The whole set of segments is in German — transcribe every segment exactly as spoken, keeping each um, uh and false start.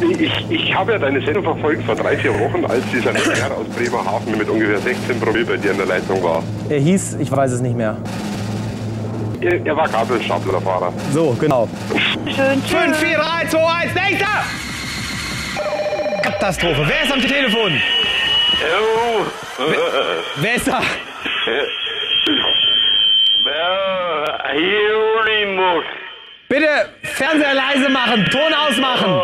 Ich, ich habe ja deine Sendung verfolgt vor drei, vier Wochen, als dieser Herr aus Bremerhaven mit ungefähr sechzehn Promille bei dir in der Leitung war. Er hieß, ich weiß es nicht mehr. Er, er war Gabelstaplerfahrer. So, genau. Schön, fünf, vier, drei, zwei, eins, nächster! Katastrophe. Wer ist am Telefon? Oh. Wer, wer ist da? Hieronymus. Bitte Fernseher leise machen, Ton ausmachen.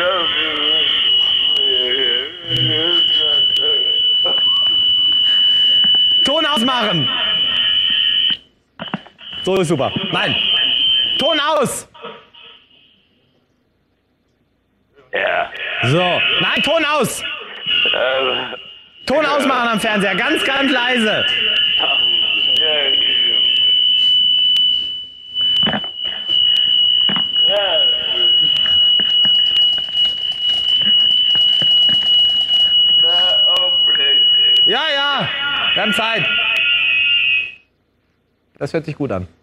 Ton ausmachen. So ist super. Nein. Ton aus. Ja. So. Nein, Ton aus. Äh, Ton ausmachen am Fernseher. Ganz, ganz leise. Ja, ja. Wir haben Zeit. Das hört sich gut an.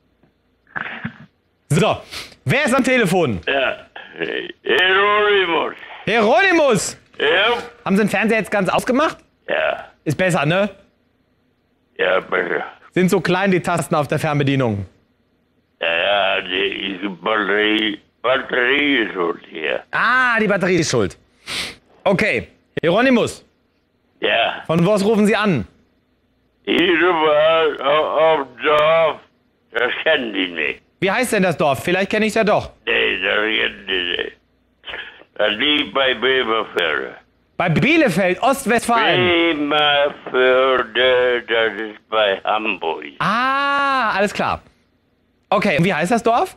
So. Wer ist am Telefon? Ja. Hieronymus. Hieronymus. Ja. Haben Sie den Fernseher jetzt ganz ausgemacht? Ja. Ist besser, ne? Ja, bitte. Sind so klein die Tasten auf der Fernbedienung. Ja, ja, die Batterie, Batterie ist schuld hier. Ah, die Batterie ist schuld. Okay. Hieronymus. Ja. Von was rufen Sie an? Hier war auf dem Dorf. Das kennen die nicht. Wie heißt denn das Dorf? Vielleicht kenne ich es ja doch. Nee, das kennen die nicht. Das liegt bei Bremerförde. Bei Bielefeld, Ostwestfalen. Bremerförde, das ist bei Hamburg. Ah, alles klar. Okay, und wie heißt das Dorf?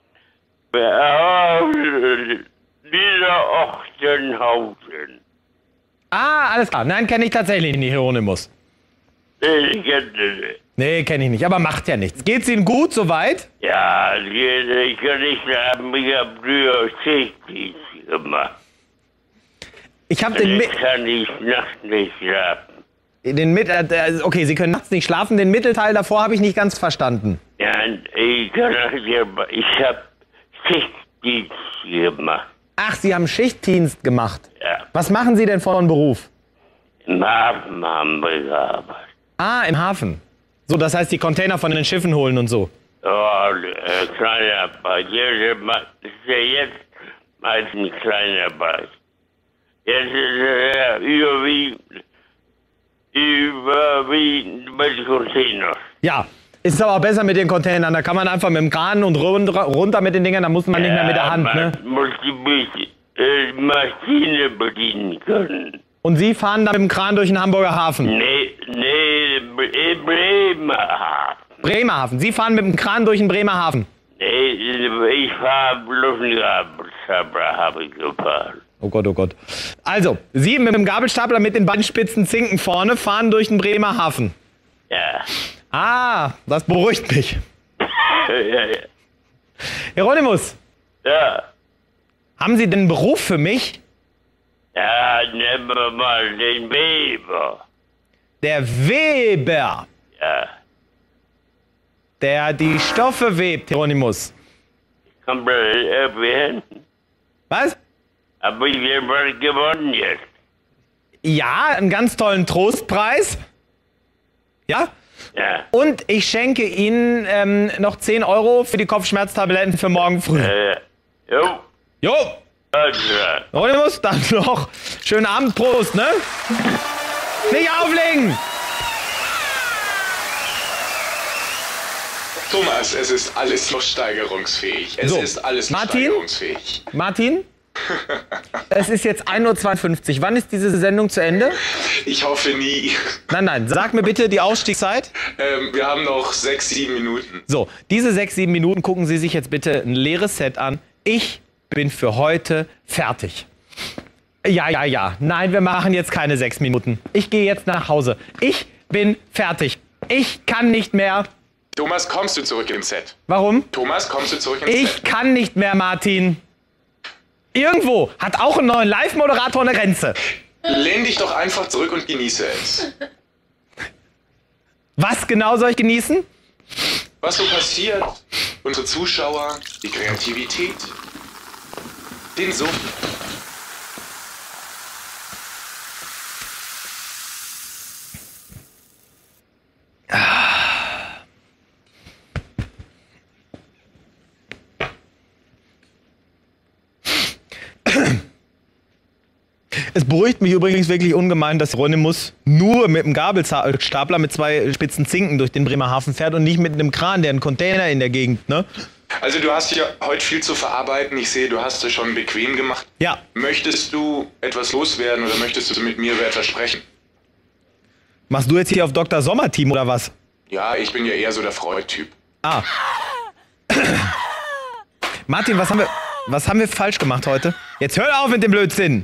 Niederochtenhausen. Ah, alles klar. Nein, kenne ich tatsächlich nicht, Hieronymus. Nee, ich kenne die nicht. Nee, kenne ich nicht, aber macht ja nichts. Geht's Ihnen gut soweit? Ja, ich kann nicht sagen, ich habe früher Schichtdienst gemacht. Ich habe den Ich mit kann nicht nachts nicht schlafen. den mit äh, okay, Sie können nachts nicht schlafen. Den Mittelteil davor habe ich nicht ganz verstanden. Ja, ich kann nicht, ich habe Schichtdienst gemacht. Ach, Sie haben Schichtdienst gemacht. Ja, Was machen Sie denn von Beruf? im Hafen haben wir gearbeitet. Ah, im Hafen. So, das heißt, die Container von den Schiffen holen und so. Ja, äh, Kleinarbeit. Jetzt ist ja jetzt meistens Kleinarbeit. Jetzt ist es ja überwiegend, überwiegend mit Containers. Ja, ist aber auch besser mit den Containern. Da kann man einfach mit dem Kran und runter, runter mit den Dingern, da muss man nicht mehr mit der Hand, man ne? muss die äh, Maschine bedienen können. Und Sie fahren da mit dem Kran durch den Hamburger Hafen. Nee, nee, in Bremerhaven. Bremerhaven. Sie fahren mit dem Kran durch den Bremerhaven. Nee, ich fahre bloß einen Gabelstapler, habe ich gefahren. Oh Gott, oh Gott. Also, Sie mit dem Gabelstapler mit den beiden spitzen Zinken vorne fahren durch den Bremerhaven. Ja. Ah, das beruhigt mich. ja, ja. Hieronymus, Ja. haben Sie denn einen Beruf für mich? Ja, nehmen wir mal den Weber. Der Weber, Ja. der die Stoffe webt, Hieronymus. Kommt das irgendwie hin? Was? Hab ich jemand gewonnen jetzt? Ja, einen ganz tollen Trostpreis. Ja? Ja. Und ich schenke Ihnen ähm, noch zehn Euro für die Kopfschmerztabletten für morgen früh. Äh, jo. Jo, Also. Hieronymus, dann noch schönen Abend, Prost, ne? Nicht auflegen! Thomas, es ist alles noch steigerungsfähig. Es So, ist alles noch Martin? steigerungsfähig. Martin? Es ist jetzt ein Uhr zweiundfünfzig. Wann ist diese Sendung zu Ende? Ich hoffe nie. Nein, nein, sag mir bitte die Ausstiegszeit. Ähm, wir haben noch sechs, sieben Minuten. So, diese sechs, sieben Minuten gucken Sie sich jetzt bitte ein leeres Set an. Ich bin für heute fertig. Ja, ja, ja. Nein, wir machen jetzt keine sechs Minuten. Ich gehe jetzt nach Hause. Ich bin fertig. Ich kann nicht mehr. Thomas, kommst du zurück ins Set? Warum? Thomas, kommst du zurück ins Ich Set? kann nicht mehr, Martin. Irgendwo hat auch ein neuer Live-Moderator eine Grenze. Lehn dich doch einfach zurück und genieße es. Was genau soll ich genießen? Was so passiert, unsere Zuschauer, die Kreativität, den Sumpf. Es beruhigt mich übrigens wirklich ungemein, dass Hieronymus nur mit einem Gabelstapler mit zwei spitzen Zinken durch den Bremerhaven fährt und nicht mit einem Kran, der einen Container in der Gegend, ne? Also du hast ja heute viel zu verarbeiten. Ich sehe, du hast es schon bequem gemacht. Ja. Möchtest du etwas loswerden oder möchtest du mit mir über etwas sprechen? Machst du jetzt hier auf Doktor Sommer-Team oder was? Ja, ich bin ja eher so der Freud-Typ. Ah. Martin, was haben wir, was haben wir falsch gemacht heute? Jetzt hör auf mit dem Blödsinn!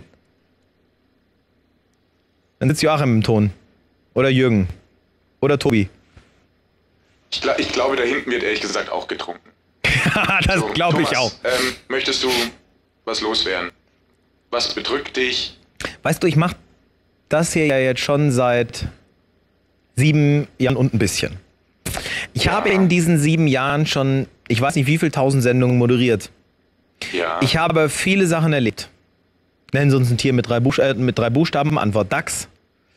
Dann sitzt Joachim im Ton. Oder Jürgen. Oder Tobi. Ich, gl ich glaube, da hinten wird ehrlich gesagt auch getrunken. Das So, glaube ich Thomas, auch. Ähm, möchtest du was loswerden? Was bedrückt dich? Weißt du, ich mache das hier ja jetzt schon seit sieben Jahren und ein bisschen. Ich Ja. habe in diesen sieben Jahren schon, ich weiß nicht wie viele tausend Sendungen moderiert. Ja. Ich habe viele Sachen erlebt. Nennen Sie uns ein Tier mit drei, Buchst äh, mit drei Buchstaben, Antwort Dachs.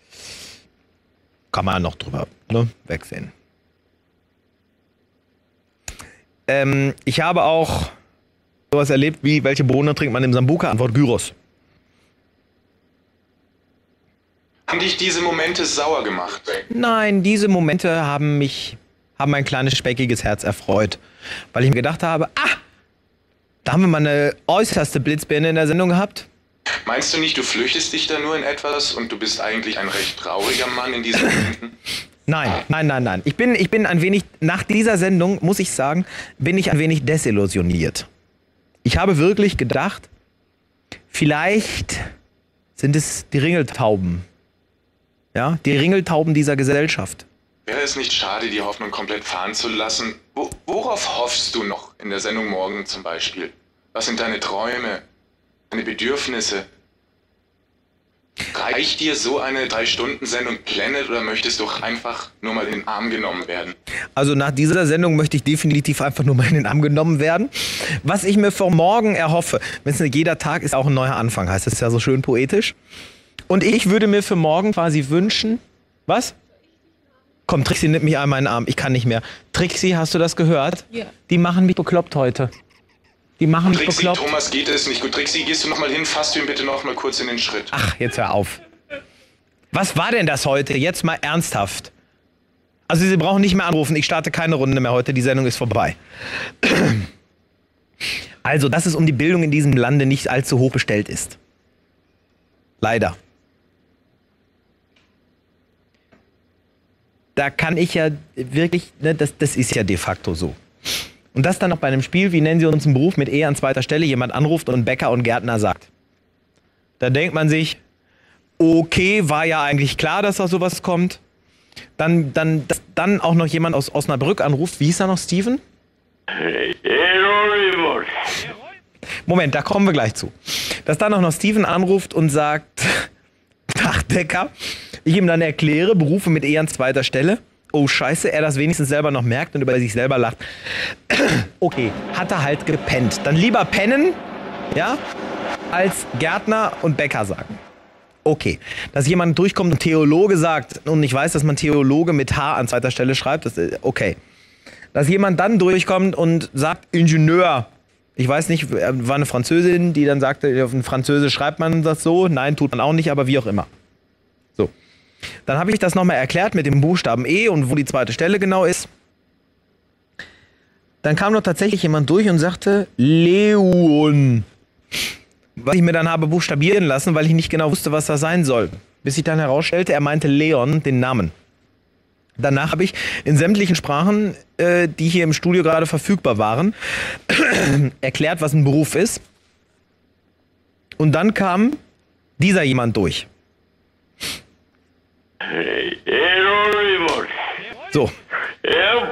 Kann man noch drüber ne, wegsehen. Ähm, ich habe auch sowas erlebt wie, welche Bohne trinkt man im Sambuka? Antwort Gyros. Haben dich diese Momente sauer gemacht? Nein, diese Momente haben mich, haben mein kleines speckiges Herz erfreut. Weil ich mir gedacht habe, ah, da haben wir mal eine äußerste Blitzbirne in der Sendung gehabt. Meinst du nicht, du flüchtest dich da nur in etwas und du bist eigentlich ein recht trauriger Mann in diesen Momenten? Nein, nein, nein, nein. Ich bin, ich bin ein wenig, nach dieser Sendung, muss ich sagen, bin ich ein wenig desillusioniert. Ich habe wirklich gedacht, vielleicht sind es die Ringeltauben. Ja, die Ringeltauben dieser Gesellschaft. Wäre es nicht schade, die Hoffnung komplett fahren zu lassen? Wo, worauf hoffst du noch in der Sendung morgen zum Beispiel? Was sind deine Träume, deine Bedürfnisse? Reicht dir so eine Drei-Stunden-Sendung Planet oder möchtest du auch einfach nur mal in den Arm genommen werden? Also nach dieser Sendung möchte ich definitiv einfach nur mal in den Arm genommen werden. Was ich mir für morgen erhoffe, wenn jeder Tag ist auch ein neuer Anfang, heißt es ja so schön poetisch. Und ich würde mir für morgen quasi wünschen, was? Komm, Trixie, nimm mich einmal in den Arm, ich kann nicht mehr. Trixie, hast du das gehört? Ja. Die machen mich bekloppt heute. Die machen mich Trixie, bekloppt. Thomas, geht es nicht gut. Trixie, gehst du noch mal hin, fasst du ihn bitte noch mal kurz in den Schritt. Ach, jetzt hör auf. Was war denn das heute? Jetzt mal ernsthaft. Also Sie brauchen nicht mehr anrufen, ich starte keine Runde mehr heute, die Sendung ist vorbei. Also, dass es um die Bildung in diesem Lande nicht allzu hoch bestellt ist. Leider. Da kann ich ja wirklich, ne, das, das ist ja de facto so. Und das dann noch bei einem Spiel, wie nennen Sie uns einen Beruf mit E an zweiter Stelle, jemand anruft und Bäcker und Gärtner sagt. Da denkt man sich, okay, war ja eigentlich klar, dass da sowas kommt. Dann, dann, dass dann auch noch jemand aus Osnabrück anruft, wie hieß er noch, Steven? Hieronymus. Moment, da kommen wir gleich zu. Dass dann auch noch Steven anruft und sagt, Dachdecker, ich ihm dann erkläre, Berufe mit E an zweiter Stelle. Oh scheiße, er das wenigstens selber noch merkt und über sich selber lacht. Okay, hat er halt gepennt. Dann lieber pennen, ja, als Gärtner und Bäcker sagen. Okay, dass jemand durchkommt und Theologe sagt und ich weiß, dass man Theologe mit H an zweiter Stelle schreibt, das ist okay. Dass jemand dann durchkommt und sagt Ingenieur. Ich weiß nicht, war eine Französin, die dann sagte, auf Französisch schreibt man das so. Nein, tut man auch nicht, aber wie auch immer. So. Dann habe ich das nochmal erklärt mit dem Buchstaben E und wo die zweite Stelle genau ist. Dann kam noch tatsächlich jemand durch und sagte Leon. Was ich mir dann habe buchstabieren lassen, weil ich nicht genau wusste, was das sein soll. Bis ich dann herausstellte, er meinte Leon, den Namen. Danach habe ich in sämtlichen Sprachen, äh, die hier im Studio gerade verfügbar waren, erklärt, was ein Beruf ist. Und dann kam dieser jemand durch. Hieronymus. So. Ja.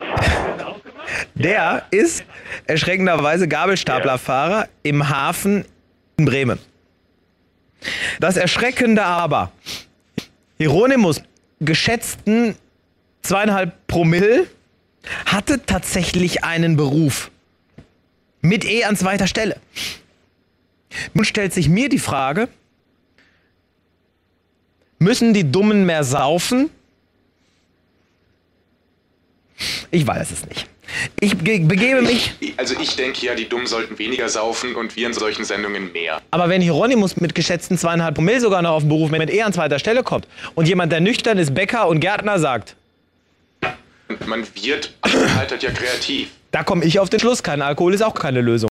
Der ist erschreckenderweise Gabelstaplerfahrer im Hafen in Bremen. Das Erschreckende aber, Hieronymus, geschätzten zweieinhalb Promille, hatte tatsächlich einen Beruf. Mit E an zweiter Stelle. Nun stellt sich mir die Frage, müssen die Dummen mehr saufen? Ich weiß es nicht. Ich ge- begebe mich... Also ich denke ja, die Dummen sollten weniger saufen und wir in solchen Sendungen mehr. Aber wenn Hieronymus mit geschätzten zweieinhalb Promille sogar noch auf den Beruf mit eher an zweiter Stelle kommt und jemand, der nüchtern ist, Bäcker und Gärtner sagt... Und man wird, altert ja kreativ. Da komme ich auf den Schluss, kein Alkohol ist auch keine Lösung.